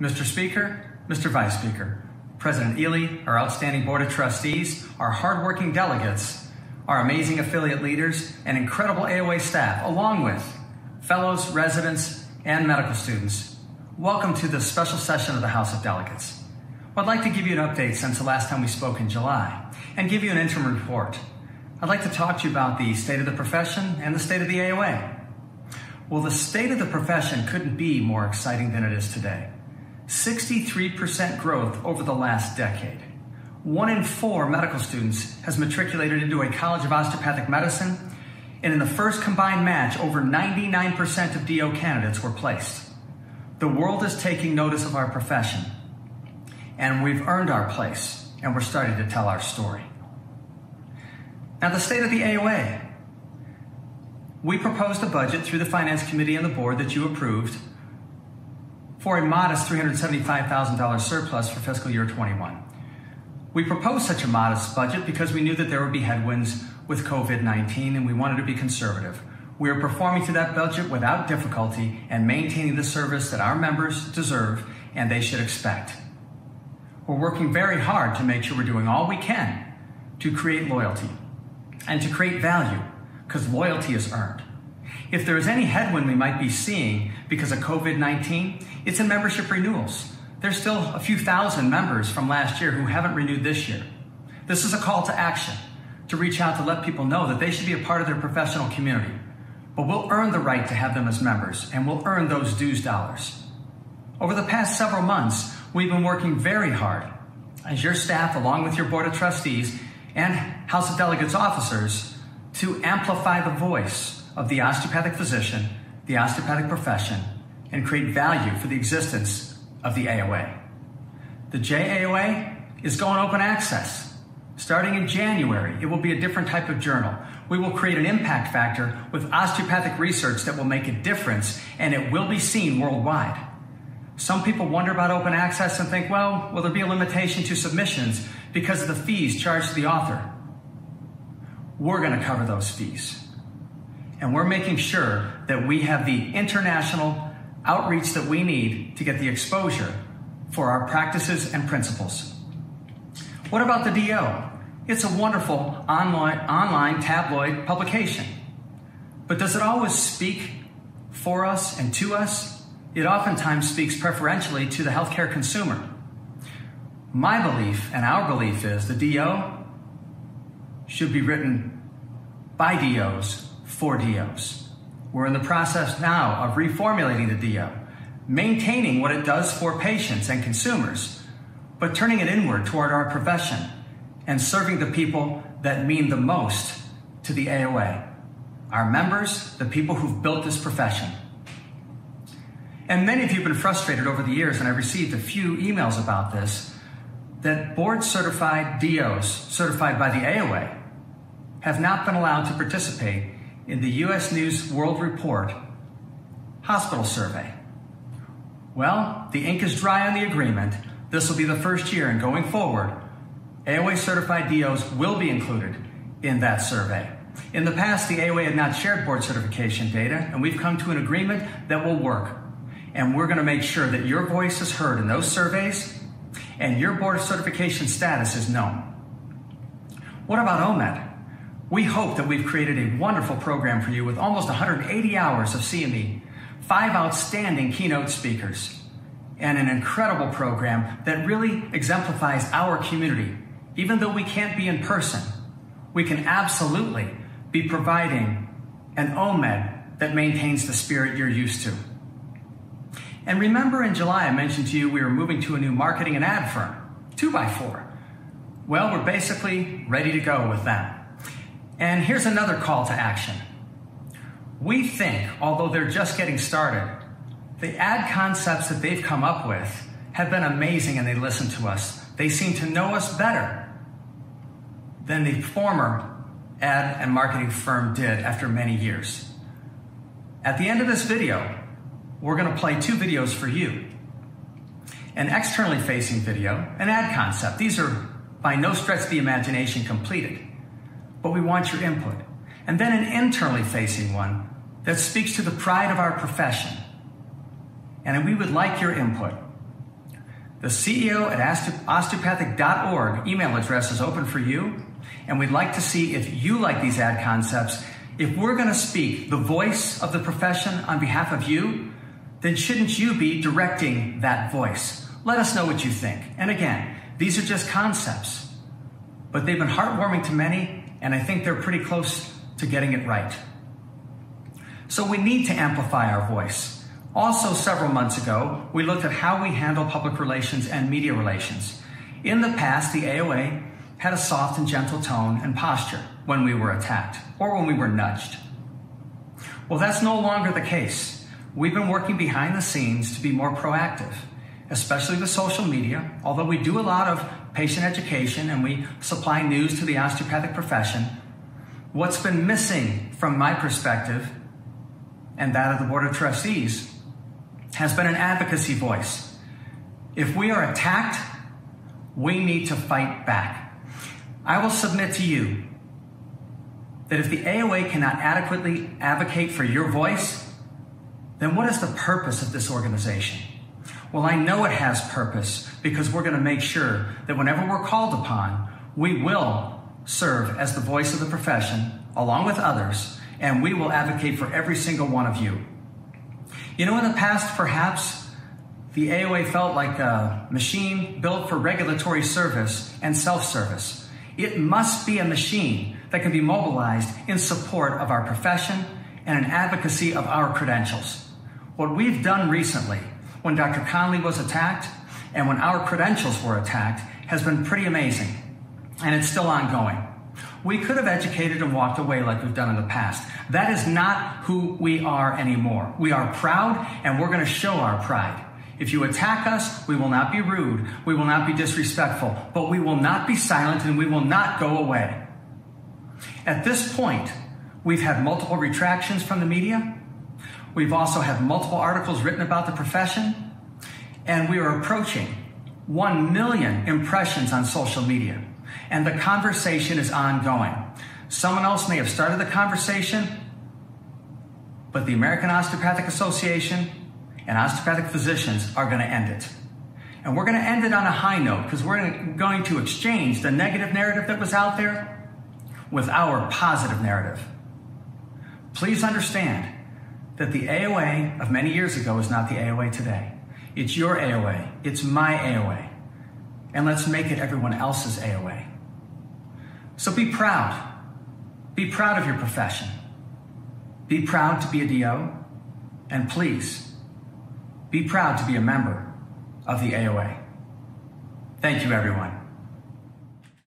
Mr. Speaker, Mr. Vice Speaker, President Ely, our outstanding Board of Trustees, our hardworking delegates, our amazing affiliate leaders, and incredible AOA staff, along with fellows, residents, and medical students. Welcome to this special session of the House of Delegates. I'd like to give you an update since the last time we spoke in July and give you an interim report. I'd like to talk to you about the state of the profession and the state of the AOA. Well, the state of the profession couldn't be more exciting than it is today. 63% growth over the last decade. 1 in 4 medical students has matriculated into a College of Osteopathic Medicine, and in the first combined match, over 99% of DO candidates were placed. The world is taking notice of our profession, and we've earned our place, and we're starting to tell our story. Now, the state of the AOA. We proposed a budget through the Finance Committee and the Board that you approved for a modest $375,000 surplus for fiscal year 21. We proposed such a modest budget because we knew that there would be headwinds with COVID-19 and we wanted to be conservative. We are performing to that budget without difficulty and maintaining the service that our members deserve and they should expect. We're working very hard to make sure we're doing all we can to create loyalty and to create value, because loyalty is earned. If there is any headwind we might be seeing because of COVID-19, it's in membership renewals. There's still a few thousand members from last year who haven't renewed this year. This is a call to action to reach out to let people know that they should be a part of their professional community. But we'll earn the right to have them as members, and we'll earn those dues dollars. Over the past several months, we've been working very hard as your staff, along with your Board of Trustees and House of Delegates officers, to amplify the voice of the osteopathic physician, the osteopathic profession, and create value for the existence of the AOA. The JAOA is going open access. Starting in January, it will be a different type of journal. We will create an impact factor with osteopathic research that will make a difference, and it will be seen worldwide. Some people wonder about open access and think, well, will there be a limitation to submissions because of the fees charged to the author? We're going to cover those fees. And we're making sure that we have the international outreach that we need to get the exposure for our practices and principles. What about the DO? It's a wonderful online tabloid publication. But does it always speak for us and to us? It oftentimes speaks preferentially to the healthcare consumer. My belief and our belief is the DO should be written by DOs for DOs. We're in the process now of reformulating the DO, maintaining what it does for patients and consumers, but turning it inward toward our profession and serving the people that mean the most to the AOA, our members, the people who've built this profession. And many of you have been frustrated over the years, and I've received a few emails about this, that board-certified DOs, certified by the AOA, have not been allowed to participate in the U.S. News World Report hospital survey. Well, the ink is dry on the agreement. This will be the first year, and going forward, AOA-certified DOs will be included in that survey. In the past, the AOA had not shared board certification data, and we've come to an agreement that will work. And we're going to make sure that your voice is heard in those surveys and your board certification status is known. What about OMED? We hope that we've created a wonderful program for you with almost 180 hours of CME, 5 outstanding keynote speakers, and an incredible program that really exemplifies our community. Even though we can't be in person, we can absolutely be providing an OMED that maintains the spirit you're used to. And remember in July, I mentioned to you we were moving to a new marketing and ad firm, 2x4. Well, we're basically ready to go with that. And here's another call to action. We think, although they're just getting started, the ad concepts that they've come up with have been amazing, and they listen to us. They seem to know us better than the former ad and marketing firm did after many years. At the end of this video, we're going to play 2 videos for you. An externally facing video, an ad concept. These are by no stretch of the imagination completed, but we want your input. And then an internally facing one that speaks to the pride of our profession. And we would like your input. The CEO@osteopathic.org email address is open for you, and we'd like to see if you like these ad concepts. If we're going to speak the voice of the profession on behalf of you, then shouldn't you be directing that voice? Let us know what you think. And again, these are just concepts, but they've been heartwarming to many, and I think they're pretty close to getting it right. So we need to amplify our voice. Also, several months ago, we looked at how we handle public relations and media relations. In the past, the AOA had a soft and gentle tone and posture when we were attacked or when we were nudged. Well, that's no longer the case. We've been working behind the scenes to be more proactive, especially with social media. Although we do a lot of patient education and we supply news to the osteopathic profession, what's been missing from my perspective and that of the Board of Trustees has been an advocacy voice. If we are attacked, we need to fight back. I will submit to you that if the AOA cannot adequately advocate for your voice, then what is the purpose of this organization? Well, I know it has purpose because we're going to make sure that whenever we're called upon, we will serve as the voice of the profession along with others, and we will advocate for every single one of you. You know, in the past, perhaps the AOA felt like a machine built for regulatory service and self-service. It must be a machine that can be mobilized in support of our profession and in advocacy of our credentials. What we've done recently, when Dr. Conley was attacked and when our credentials were attacked, has been pretty amazing, and it's still ongoing. We could have educated and walked away like we've done in the past. That is not who we are anymore. We are proud, and we're going to show our pride. If you attack us, we will not be rude, we will not be disrespectful, but we will not be silent and we will not go away. At this point, we've had multiple retractions from the media. We've also had multiple articles written about the profession, and we are approaching 1 million impressions on social media. And the conversation is ongoing. Someone else may have started the conversation, but the American Osteopathic Association and osteopathic physicians are going to end it. And we're going to end it on a high note because we're going to exchange the negative narrative that was out there with our positive narrative. Please understand that the AOA of many years ago is not the AOA today. It's your AOA. It's my AOA. And let's make it everyone else's AOA. So be proud. Be proud of your profession. Be proud to be a DO. And please, be proud to be a member of the AOA. Thank you, everyone.